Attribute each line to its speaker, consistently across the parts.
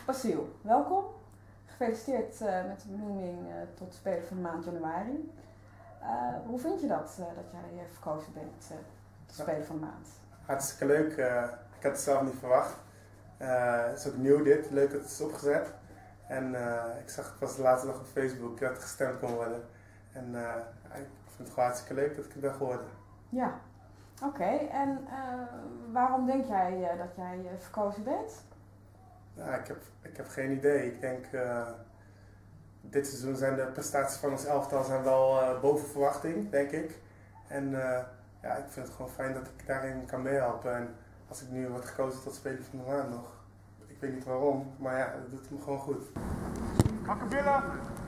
Speaker 1: Basiel, welkom. Gefeliciteerd met de benoeming tot speler van de maand januari. Hoe vind je dat jij verkozen bent tot speler van de maand?
Speaker 2: Hartstikke leuk. Ik had het zelf niet verwacht. Het is ook nieuw dit, leuk dat het is opgezet. En ik zag het pas de laatste dag op Facebook dat het gestemd kon worden. En ik vind het gewoon hartstikke leuk dat ik het ben geworden.
Speaker 1: Ja, oké. En waarom denk jij dat jij verkozen bent?
Speaker 2: Nou, ik heb geen idee. Ik denk, dit seizoen zijn de prestaties van ons elftal zijn wel boven verwachting, denk ik. En ja, ik vind het gewoon fijn dat ik daarin kan meehelpen. En als ik nu word gekozen tot speler van de maand nog, ik weet niet waarom, maar ja, dat doet me gewoon goed.
Speaker 3: Akkebillen!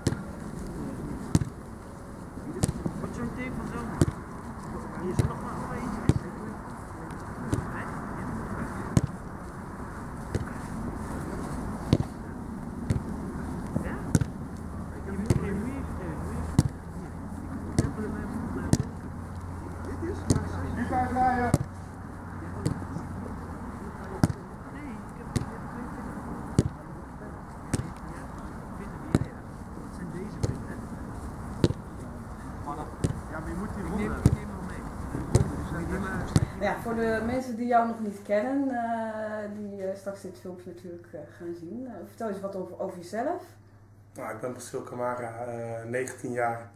Speaker 3: Wat zo'n team van zo? Hier is er nog maar eentje.
Speaker 2: Niet uitrijden!
Speaker 1: Ja, voor de mensen die jou nog niet kennen, die straks dit filmpje natuurlijk gaan zien. Vertel eens wat over jezelf.
Speaker 2: Nou, ik ben Basiel Camara, 19 jaar.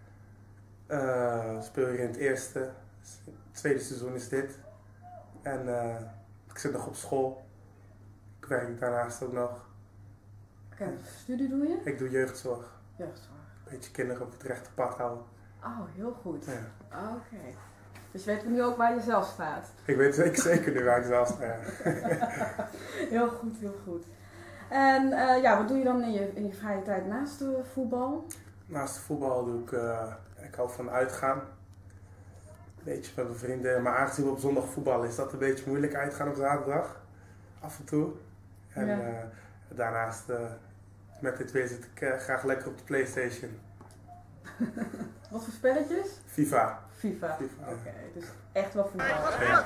Speaker 2: Speel hier in het eerste. Het tweede seizoen is dit. En ik zit nog op school. Ik werk daarnaast ook nog.
Speaker 1: Oké, wat voor studie doe je?
Speaker 2: Ik doe jeugdzorg.
Speaker 1: Jeugdzorg.
Speaker 2: Een beetje kinderen op het rechte pad houden.
Speaker 1: Oh, heel goed.
Speaker 2: Ja.
Speaker 1: Oké. Dus je weet nu ook waar je zelf staat.
Speaker 2: Ik weet zeker nu waar ik zelf sta.
Speaker 1: Heel goed, heel goed. En ja, wat doe je dan in je vrije tijd naast de voetbal?
Speaker 2: Naast de voetbal doe ik hou van uitgaan. Een beetje met mijn vrienden. Maar aangezien we op zondag voetballen is dat een beetje moeilijk uitgaan op zaterdag. Af en toe. En
Speaker 1: ja.
Speaker 2: Daarnaast met dit weer zit ik graag lekker op de PlayStation.
Speaker 1: Wat voor spelletjes?
Speaker 2: FIFA.
Speaker 1: FIFA.
Speaker 2: FIFA.
Speaker 1: Oké, dus echt wel voetbal.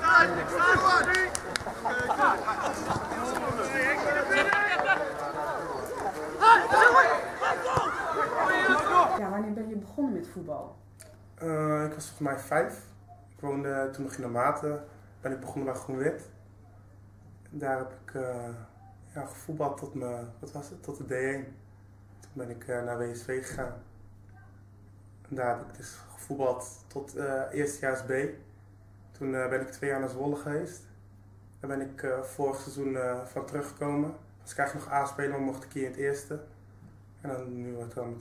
Speaker 1: Ja, wanneer ben je begonnen met voetbal?
Speaker 2: Ik was volgens mij 5. Ik woonde toen nog in de Maten. Ben ik begonnen bij Groen-Wit. Daar heb ik gevoetbald tot de D1. Toen ben ik naar WSV gegaan. En daar heb ik dus gevoetbald tot eerstejaars B. Toen ben ik 2 jaar naar Zwolle geweest. Daar ben ik vorig seizoen van teruggekomen. Was ik eigenlijk nog A-speler, maar mocht ik hier in het eerste. En dan nu wordt het dan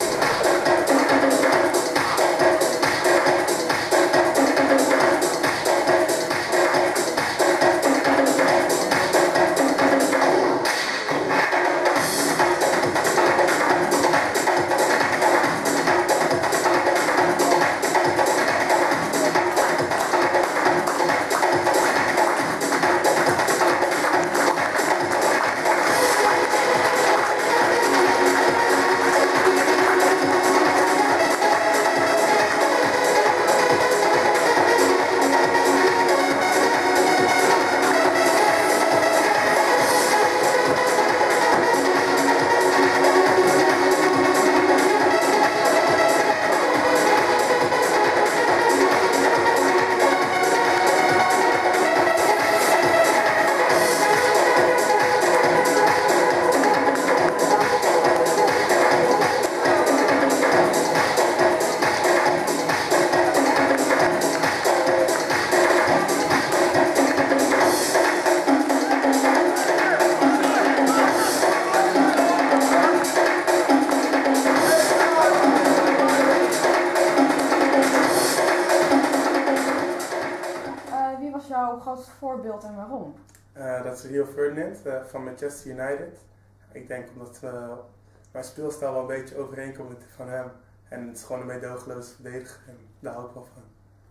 Speaker 1: jouw grootste voorbeeld en waarom?
Speaker 2: Dat is Rio Ferdinand van Manchester United. Ik denk omdat mijn speelstijl wel een beetje overeenkomt met die van hem. En het is gewoon een meedogenloze verdediger en daar hou ik wel van.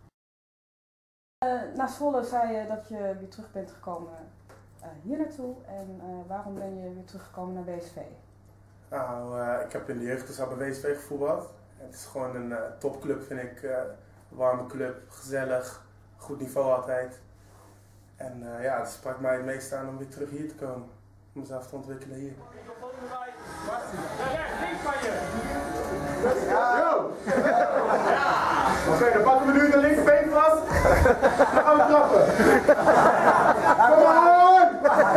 Speaker 1: Na Zwolle zei je dat je weer terug bent gekomen hier naartoe. En waarom ben je weer teruggekomen naar WSV?
Speaker 2: Nou, ik heb in de jeugd dus al bij WSV gevoetbald. Het is gewoon een topclub, vind ik. Een warme club, gezellig, goed niveau altijd. En ja, het sprak mij het meest aan om weer terug hier te komen. om mezelf te ontwikkelen hier.
Speaker 4: Yo! Oké, dan pakken we nu de linkerbeen vast. Dan gaan we trappen. Kom on!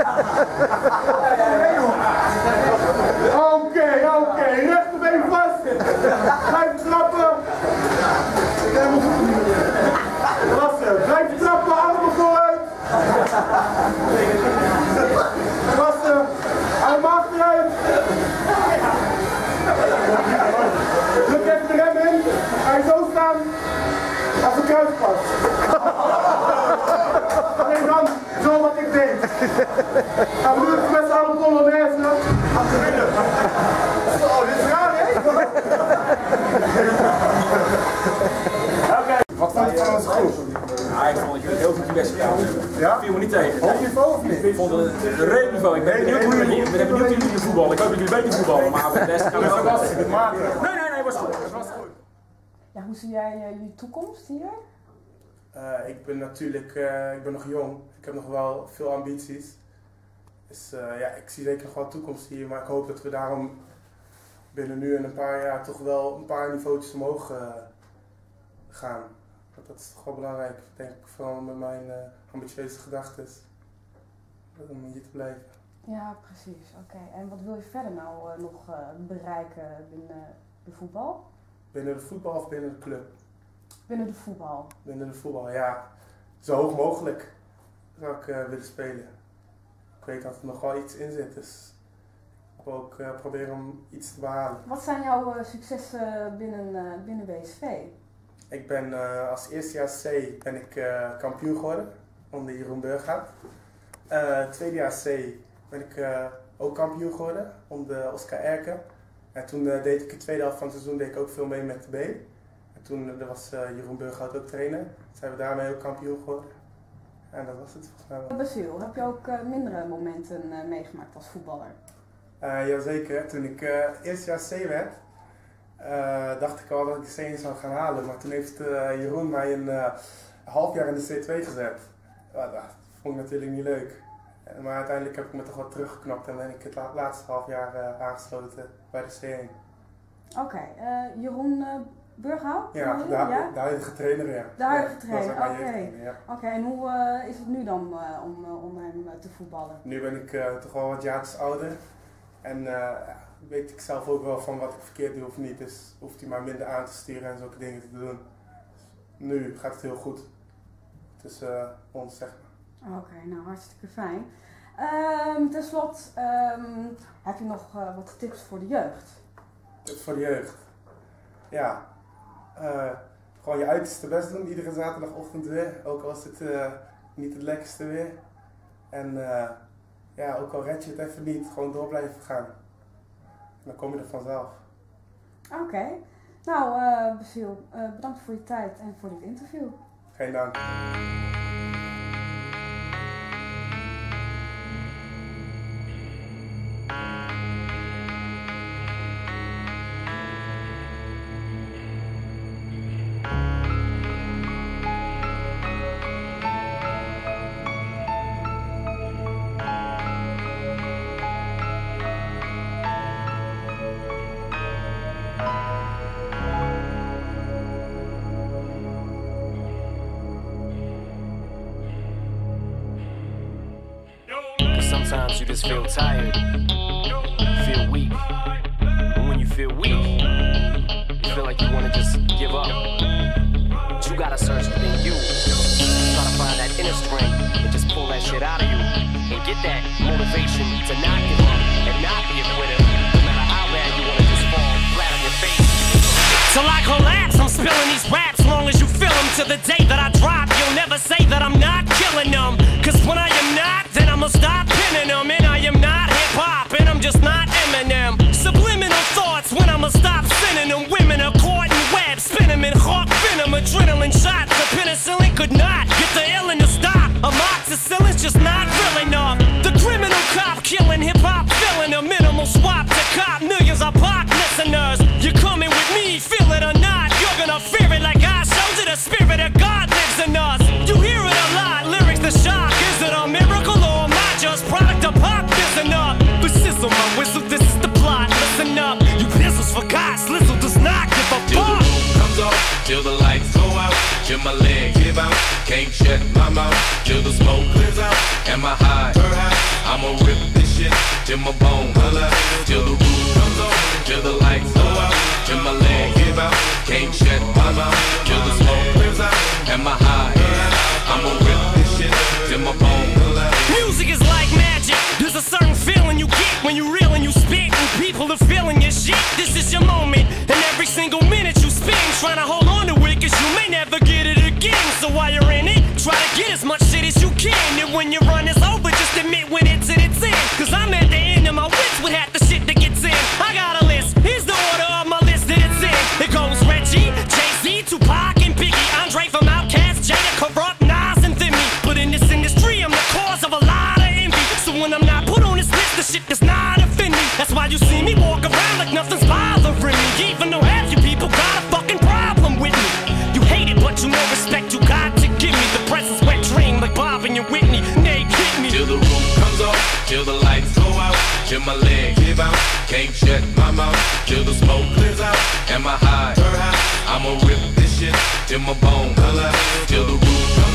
Speaker 4: Oké, rechterbeen vast. Blijf trappen. Klasse, blijf trappen, armen vooruit. Klasse, armen achteruit. Druk even de rem in. Ga je zo staan. Als een kruispas. Nee, dan zo wat ik deed. Gaan we nu even met z'n allen polonaise. Achterin. Oh, dit is raar, hè? Oké. Wat vond je van onze groep?
Speaker 5: Ja, ik vond dat jullie heel goed je best gedaan hebben.
Speaker 4: Ja?
Speaker 5: Viel me niet tegen.
Speaker 4: Hoog niveau of niet?
Speaker 5: Ik vond het een redelijk niveau. Ik ben benieuwd hoe jullie voetballen. Ik hoop dat jullie beter voetballen, maar voor de rest gaan we wel best. Nee, was goed. Het was goed.
Speaker 1: Ja, hoe zie jij je toekomst hier?
Speaker 2: Ik ben natuurlijk ik ben nog jong. Ik heb nog wel veel ambities. Dus ja, ik zie zeker nog wel toekomst hier. Maar ik hoop dat we daarom binnen nu en een paar jaar toch wel een paar niveautjes omhoog gaan. Want dat is toch wel belangrijk, denk ik, vooral met mijn ambitieuze gedachten. Om hier te blijven.
Speaker 1: Ja, precies. Oké. En wat wil je verder nou nog bereiken binnen de voetbal?
Speaker 2: Binnen de voetbal of binnen de club?
Speaker 1: Binnen de voetbal.
Speaker 2: Binnen de voetbal, ja. Zo hoog mogelijk zou ik willen spelen. Ik weet dat er nog wel iets in zit, dus ik wil ook proberen om iets te behalen.
Speaker 1: Wat zijn jouw successen binnen BSV?
Speaker 2: Ik ben als eerstejaars C ben ik kampioen geworden onder Jeroen Burghout. Tweedejaars C ben ik ook kampioen geworden onder Oscar Erken. En toen deed ik de tweede helft van het seizoen deed ik ook veel mee met de B. En toen was Jeroen Burghout ook trainer. Toen zijn we daarmee ook kampioen geworden. En dat was het volgens mij.
Speaker 1: Basil, heb je ook mindere momenten meegemaakt als voetballer?
Speaker 2: Jazeker. Toen ik eerstejaars C werd, dacht ik al dat ik de C zou gaan halen. Maar toen heeft Jeroen mij een half jaar in de C2 gezet. Dat vond ik natuurlijk niet leuk. Maar uiteindelijk heb ik me toch wat teruggeknapt en ben ik het laatste half jaar aangesloten bij de C1.
Speaker 1: Oké, Jeroen Burghout?
Speaker 2: Ja, de huidige trainer, ja.
Speaker 1: De huidige trainer, oké.
Speaker 2: Ja.
Speaker 1: Oké, en hoe is het nu dan om hem te voetballen?
Speaker 2: Nu ben ik toch wel wat jaartjes ouder. En weet ik zelf ook wel van wat ik verkeerd doe of niet. Dus hoeft hij maar minder aan te sturen en zulke dingen te doen. Dus nu gaat het heel goed. Tussen ons, zeg maar.
Speaker 1: Oké, nou hartstikke fijn. Ten slotte, heb je nog wat tips voor de jeugd?
Speaker 2: Tips voor de jeugd? Ja. Gewoon je uiterste best doen, iedere zaterdagochtend weer. Ook al is het niet het lekkerste weer. En ja, ook al red je het even niet, gewoon door blijven gaan. En dan kom je er vanzelf.
Speaker 1: Oké. Nou, Basil, bedankt voor je tijd en voor dit interview.
Speaker 2: Geen dank.
Speaker 6: Sometimes you just feel tired, feel weak. And when you feel weak, you feel like you want to just give up. But you gotta search within you. Try to find that inner strength and just pull that shit out of you. And get that motivation to not give up and not be a quitter. No matter how bad you want to just fall flat on your face. Till I collapse, I'm spilling these raps. Long as you feel them to the day that I drop. You'll never say that I'm not killing them. Cause when I am not, then I'ma stop pinning them. And I am not hip-hop, and I'm just not Eminem. Subliminal thoughts when I'ma stop sending them. Women are caught in webs, spin them in hawk venom. Adrenaline shots, the penicillin could not get the illin to stop. Amoxicillin's just not real enough. The criminal cop killing hip-hop, filling a minimal swap to cop. Millions of pop listeners. You're coming with me, feel it or not. You're gonna fear it like I showed you. The spirit of God lives in us. You hear
Speaker 7: till my legs give out. Can't shut my mouth till the smoke clears out. Am I high? I'ma rip this shit till my bone holla, till the roof comes on, till the lights go out, till my legs give out. Can't shut my mouth till the smoke clears out. Am I high? I'ma rip this shit till my bone holla.
Speaker 6: Music is like magic. There's a certain feeling you get when you reel and you spit, and people are feeling your shit. This is your moment, and every single minute you spend trying to hold on to it, cause you may never get it again. So while you're in it, try to get as much shit as you can. And when your run is over, just admit when it's at its end. Cause I'm at the end of my wits with half the shit that gets in. I got a list, here's the order of my list that it's in. It goes Reggie, Jay-Z, Tupac, and Biggie, Andre from Outkast, Jada, Corrupt, Nas, and Thimmy. But in this industry, I'm the cause of a lot of envy. So when I'm not put on this list, the shit does not offend me. That's why you see me walk around like nothing's bothering me. Even though half you people got a fucking problem with me. You hate it, but you know respect you got to give me. The presence wet dream like Bob and your Whitney. They kick me
Speaker 7: till the roof comes off, till the lights go out, till my legs give out. Can't shut my mouth till the smoke clears out. Am I high? I'ma rip this shit till my bone holla, till the roof comes